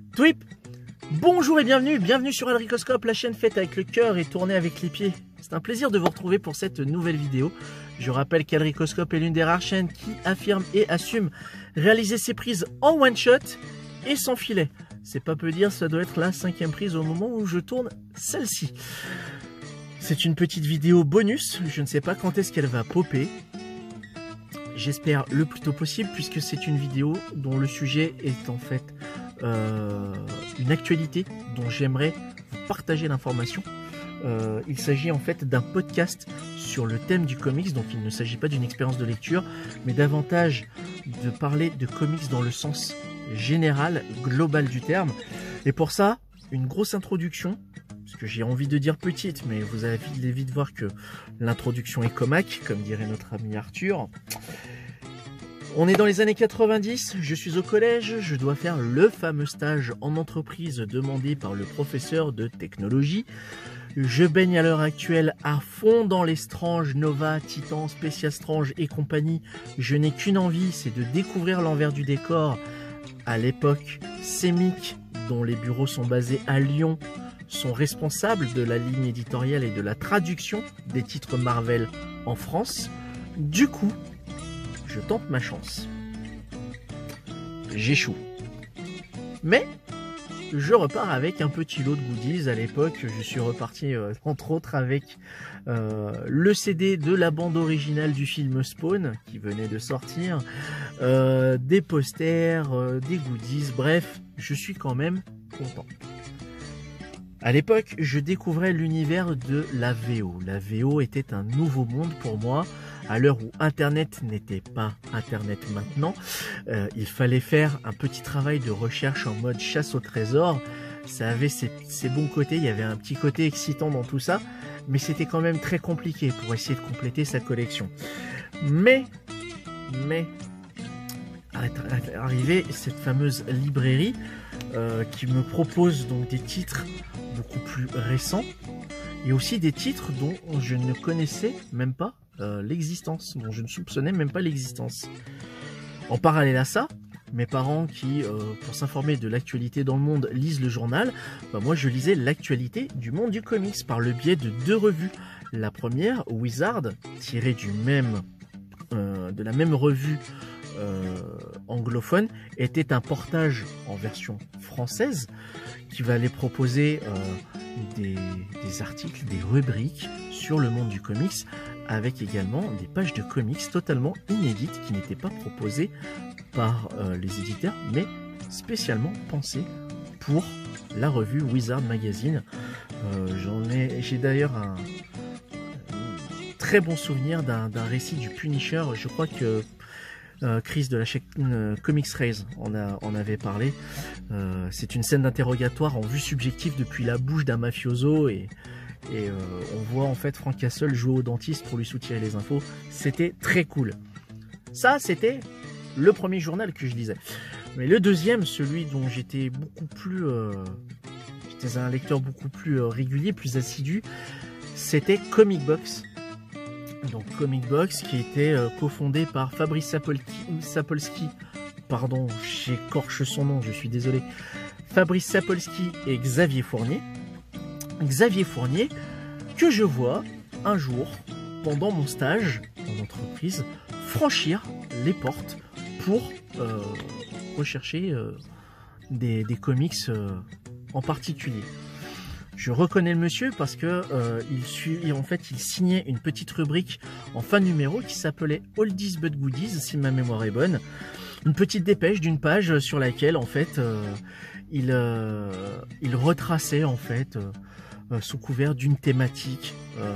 Twip. Bonjour et bienvenue sur Elricoscope, la chaîne faite avec le cœur et tournée avec les pieds. C'est un plaisir de vous retrouver pour cette nouvelle vidéo. Je rappelle qu'Elricoscope est l'une des rares chaînes qui affirme et assume réaliser ses prises en one shot et sans filet. C'est pas peu dire, ça doit être la 5e prise au moment où je tourne celle-ci. C'est une petite vidéo bonus, je ne sais pas quand est-ce qu'elle va popper. J'espère le plus tôt possible puisque c'est une vidéo dont le sujet est en fait une actualité dont j'aimerais vous partager l'information. Il s'agit en fait d'un podcast sur le thème du comics, donc il ne s'agit pas d'une expérience de lecture, mais davantage de parler de comics dans le sens général, global du terme. Et pour ça, une grosse introduction, parce que j'ai envie de dire petite, mais vous allez vite voir que l'introduction est comaque, comme dirait notre ami Arthur. On est dans les années 90, je suis au collège, je dois faire le fameux stage en entreprise demandé par le professeur de technologie. Je baigne à l'heure actuelle à fond dans les Strange, Nova, Titan, Special Strange et compagnie. Je n'ai qu'une envie, c'est de découvrir l'envers du décor. À l'époque, Semic, dont les bureaux sont basés à Lyon, sont responsables de la ligne éditoriale et de la traduction des titres Marvel en France. Du coup, je tente ma chance. J'échoue. Mais je repars avec un petit lot de goodies. À l'époque, je suis reparti entre autres avec le CD de la bande originale du film Spawn qui venait de sortir, des posters, des goodies, bref, je suis quand même content. À l'époque, je découvrais l'univers de la VO. La VO était un nouveau monde pour moi. À l'heure où Internet n'était pas Internet maintenant, il fallait faire un petit travail de recherche en mode chasse au trésor. Ça avait ses bons côtés, il y avait un petit côté excitant dans tout ça, mais c'était quand même très compliqué pour essayer de compléter sa collection. Mais, arrivée cette fameuse librairie qui me propose donc des titres beaucoup plus récents et aussi des titres dont je ne connaissais même pas l'existence, dont je ne soupçonnais même pas l'existence. En parallèle à ça, mes parents qui, pour s'informer de l'actualité dans le monde, lisent le journal, moi je lisais l'actualité du monde du comics par le biais de 2 revues. La première, Wizard, tirée de la même revue anglophone, était un portage en version française qui va aller proposer des articles, des rubriques sur le monde du comics, avec également des pages de comics totalement inédites qui n'étaient pas proposées par les éditeurs, mais spécialement pensées pour la revue Wizard Magazine. J'ai d'ailleurs un très bon souvenir d'un récit du Punisher. Je crois que Chris de la chaîne Comics Raise en avait parlé. C'est une scène d'interrogatoire en vue subjective depuis la bouche d'un mafioso et on voit en fait Frank Castle jouer au dentiste pour lui soutirer les infos. C'était très cool. Ça, c'était le premier journal que je lisais. Mais le deuxième, celui dont j'étais j'étais un lecteur beaucoup plus régulier, plus assidu, c'était Comic Box. Donc Comic Box qui était cofondé par Fabrice Sapolsky. Pardon, j'écorche son nom, je suis désolé. Fabrice Sapolsky et Xavier Fournier. Xavier Fournier, que je vois un jour, pendant mon stage en entreprise, franchir les portes pour rechercher des comics en particulier. Je reconnais le monsieur parce que il signait une petite rubrique en fin de numéro qui s'appelait Oldies but Goodies, si ma mémoire est bonne. Une petite dépêche d'une page sur laquelle en fait il retraçait en fait sous couvert d'une thématique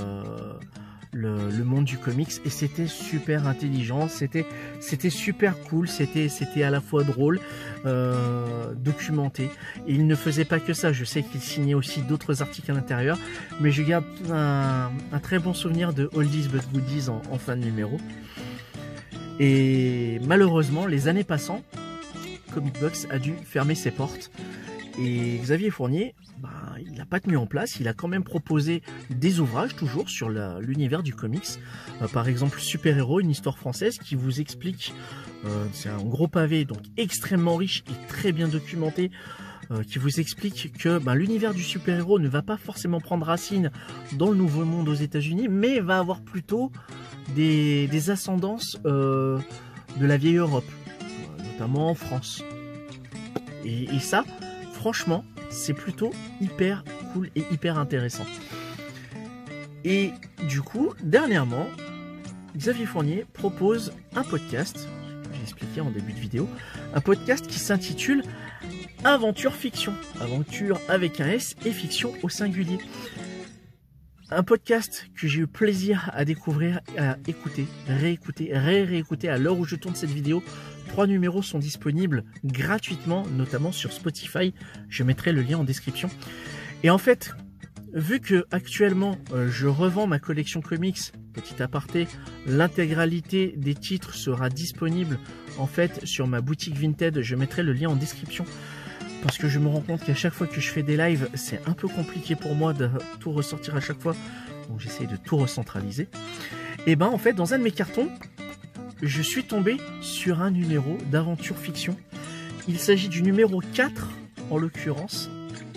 le monde du comics, et c'était super intelligent, c'était super cool, c'était à la fois drôle, documenté, et il ne faisait pas que ça. Je sais qu'il signait aussi d'autres articles à l'intérieur, mais je garde un très bon souvenir de Oldies but Goodies en fin de numéro. Et malheureusement, les années passant, Comic Box a dû fermer ses portes, et Xavier Fournier, il n'a pas tenu en place. Il a quand même proposé des ouvrages toujours sur l'univers du comics, par exemple Super Héros, une histoire française qui vous explique, c'est un gros pavé donc extrêmement riche et très bien documenté, qui vous explique que l'univers du super-héros ne va pas forcément prendre racine dans le Nouveau Monde aux États-Unis, mais va avoir plutôt des ascendances de la vieille Europe, notamment en France. Et ça, franchement, c'est plutôt hyper cool et hyper intéressant. Et du coup, dernièrement, Xavier Fournier propose un podcast, que j'ai expliqué en début de vidéo, un podcast qui s'intitule Aventure Fiction. Aventure avec un S et fiction au singulier. Un podcast que j'ai eu plaisir à découvrir, à écouter, réécouter à l'heure où je tourne cette vidéo. 3 numéros sont disponibles gratuitement, notamment sur Spotify. Je mettrai le lien en description. Et en fait, vu que actuellement je revends ma collection comics, petit aparté, l'intégralité des titres sera disponible en fait sur ma boutique Vinted. Je mettrai le lien en description. Parce que je me rends compte qu'à chaque fois que je fais des lives, c'est un peu compliqué pour moi de tout ressortir à chaque fois. Donc j'essaye de tout recentraliser. Et en fait, dans un de mes cartons, je suis tombé sur un numéro d'aventure fiction. Il s'agit du numéro 4, en l'occurrence.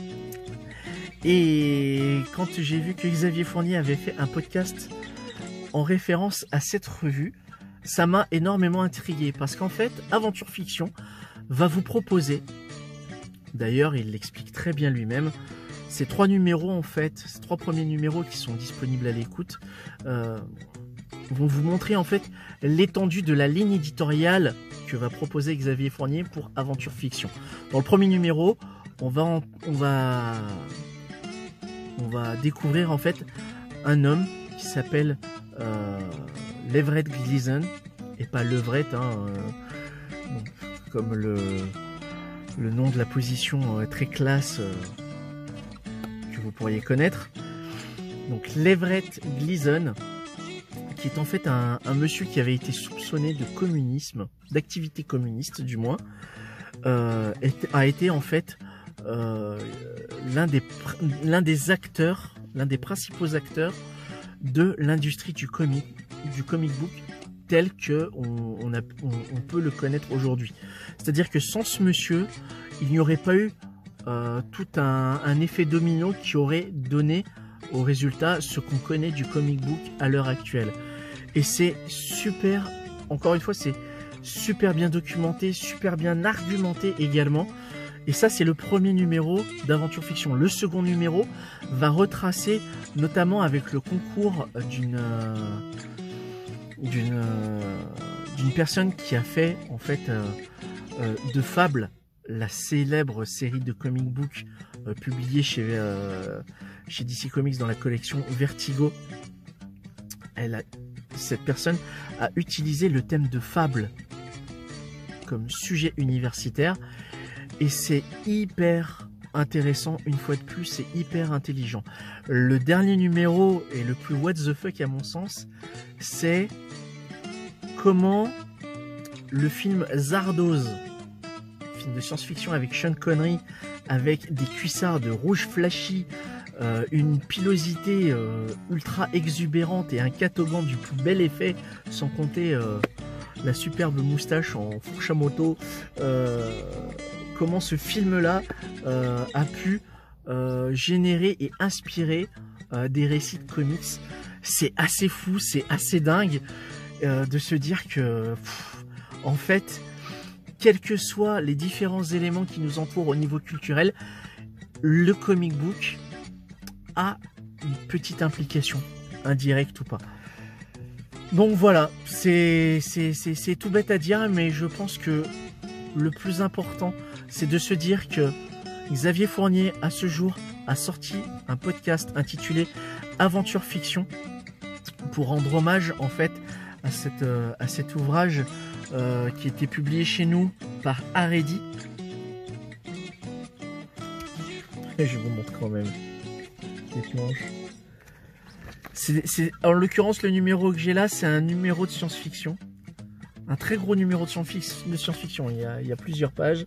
Et quand j'ai vu que Xavier Fournier avait fait un podcast en référence à cette revue, ça m'a énormément intrigué. Parce qu'en fait, Aventure Fiction va vous proposer... D'ailleurs, il l'explique très bien lui-même. Ces 3 numéros, en fait, ces 3 premiers numéros qui sont disponibles à l'écoute, vont vous montrer en fait l'étendue de la ligne éditoriale que va proposer Xavier Fournier pour Aventure Fiction. Dans le premier numéro, on va découvrir en fait un homme qui s'appelle Leverett Gleason, et pas Leverett, comme le nom de la position très classe que vous pourriez connaître. Donc Leverett Gleason, qui est en fait un monsieur qui avait été soupçonné de communisme, d'activité communiste du moins, a été en fait l'un des principaux acteurs de l'industrie du comic book tel que on peut le connaître aujourd'hui. C'est-à-dire que sans ce monsieur, il n'y aurait pas eu tout un effet domino qui aurait donné au résultat ce qu'on connaît du comic book à l'heure actuelle. Et c'est super, encore une fois, c'est super bien documenté, super bien argumenté également. Et ça, c'est le premier numéro d'Aventure Fiction. Le second numéro va retracer, notamment avec le concours d'une personne qui a fait en fait de Fable la célèbre série de comic book publiée chez DC Comics dans la collection Vertigo. Cette personne a utilisé le thème de Fable comme sujet universitaire et c'est hyper intéressant. Une fois de plus, c'est hyper intelligent. Le dernier numéro et le plus what the fuck à mon sens, c'est comment le film Zardoz, film de science-fiction avec Sean Connery, avec des cuissards de rouge flashy, une pilosité ultra exubérante et un catogan du plus bel effet, sans compter la superbe moustache en fourche à moto, comment ce film-là a pu générer et inspirer des récits de comics. C'est assez fou, c'est assez dingue de se dire que, en fait, quels que soient les différents éléments qui nous entourent au niveau culturel, le comic book a une petite implication, indirecte ou pas. Donc voilà, c'est tout bête à dire, mais je pense que le plus important, c'est de se dire que Xavier Fournier, à ce jour, a sorti un podcast intitulé Aventure Fiction pour rendre hommage en fait à cet ouvrage qui a été publié chez nous par Haredi. Et je vous montre quand même cette manche. En l'occurrence, le numéro que j'ai là, c'est un numéro de science-fiction. Un très gros numéro de science-fiction. Il y a plusieurs pages.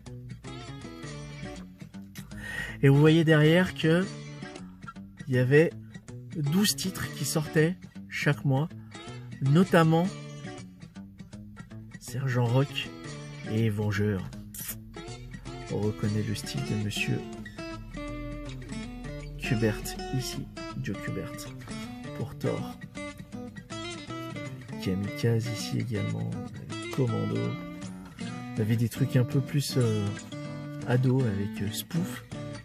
Et vous voyez derrière que il y avait 12 titres qui sortaient chaque mois, notamment Sergent Rock et Vengeur. On reconnaît le style de monsieur Kubert ici, Joe Kubert pour Thor. Kamikaze ici également, Commando. On avait des trucs un peu plus ado avec Spoof.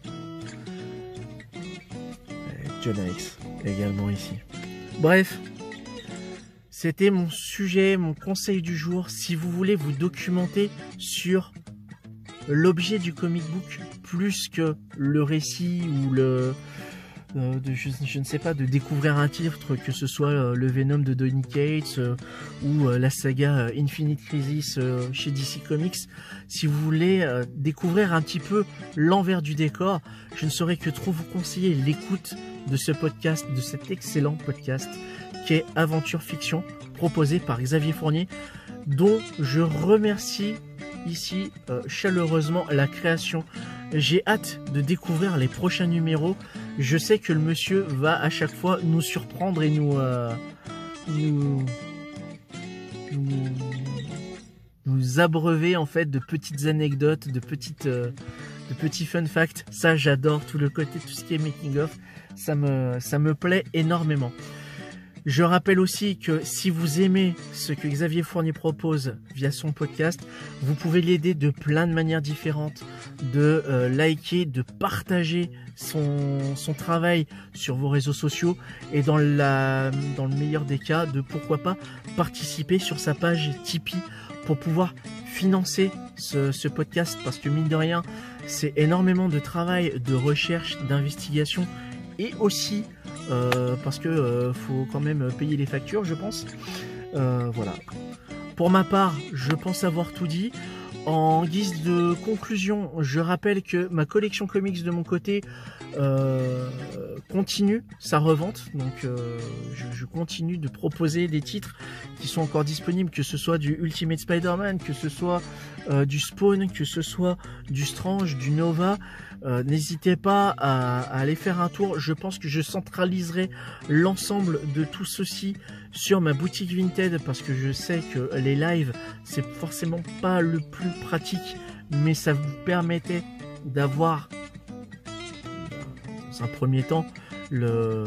John X également ici. Bref, c'était mon sujet, mon conseil du jour. Si vous voulez vous documenter sur l'objet du comic book plus que le récit ou je ne sais pas, de découvrir un titre, que ce soit le Venom de Donny Cates ou la saga Infinite Crisis chez DC Comics. Si vous voulez découvrir un petit peu l'envers du décor, je ne saurais que trop vous conseiller l'écoute de ce podcast, de cet excellent podcast qui est Aventure Fiction, proposé par Xavier Fournier, dont je remercie ici chaleureusement la création. J'ai hâte de découvrir les prochains numéros. Je sais que le monsieur va à chaque fois nous surprendre et nous abreuver en fait de petites anecdotes, de petits fun facts. Ça, j'adore tout le côté, tout ce qui est making of. Ça me plaît énormément. Je rappelle aussi que si vous aimez ce que Xavier Fournier propose via son podcast, vous pouvez l'aider de plein de manières différentes, de liker, de partager son travail sur vos réseaux sociaux et dans le meilleur des cas, de pourquoi pas participer sur sa page Tipeee pour pouvoir financer ce podcast, parce que mine de rien, c'est énormément de travail, de recherche, d'investigation et aussi parce que faut quand même payer les factures, je pense. Voilà. Pour ma part, je pense avoir tout dit. En guise de conclusion, je rappelle que ma collection comics de mon côté continue sa revente. Donc je continue de proposer des titres qui sont encore disponibles, que ce soit du Ultimate Spider-Man, que ce soit du Spawn, que ce soit du Strange, du Nova. N'hésitez pas à aller faire un tour. Je pense que je centraliserai l'ensemble de tout ceci sur ma boutique Vinted, parce que je sais que les lives, c'est forcément pas le plus pratique, mais ça vous permettait d'avoir dans un premier temps le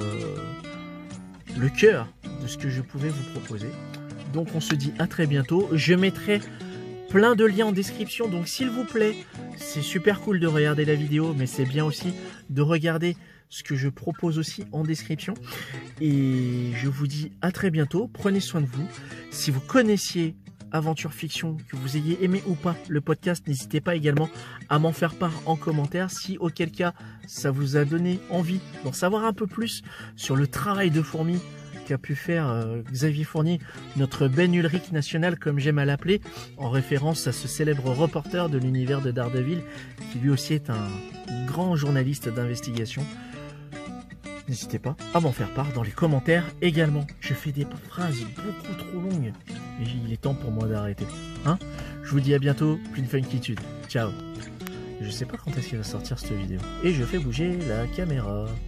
cœur de ce que je pouvais vous proposer. Donc on se dit à très bientôt. Je mettrai plein de liens en description, donc s'il vous plaît, c'est super cool de regarder la vidéo, mais c'est bien aussi de regarder ce que je propose aussi en description. Et je vous dis à très bientôt, prenez soin de vous. Si vous connaissiez Aventure Fiction, que vous ayez aimé ou pas le podcast, n'hésitez pas également à m'en faire part en commentaire, si auquel cas ça vous a donné envie d'en savoir un peu plus sur le travail de fourmi qu'a pu faire Xavier Fournier, notre Ben Ulrich national comme j'aime à l'appeler, en référence à ce célèbre reporter de l'univers de Daredevil, qui lui aussi est un grand journaliste d'investigation. N'hésitez pas à m'en faire part dans les commentaires également. Je fais des phrases beaucoup trop longues et il est temps pour moi d'arrêter. Hein? Je vous dis à bientôt, plus de funkitude. Ciao. Je sais pas quand est-ce qu'il va sortir cette vidéo. Et je fais bouger la caméra.